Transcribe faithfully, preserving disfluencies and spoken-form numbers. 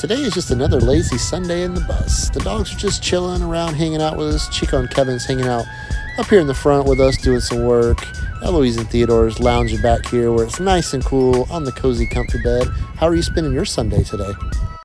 Today is just another lazy Sunday in the bus. The dogs are just chilling around, hanging out with us. Chico and Kevin's hanging out up here in the front with us, doing some work. Eloise and Theodore's lounging back here where it's nice and cool on the cozy, comfy bed. How are you spending your Sunday today?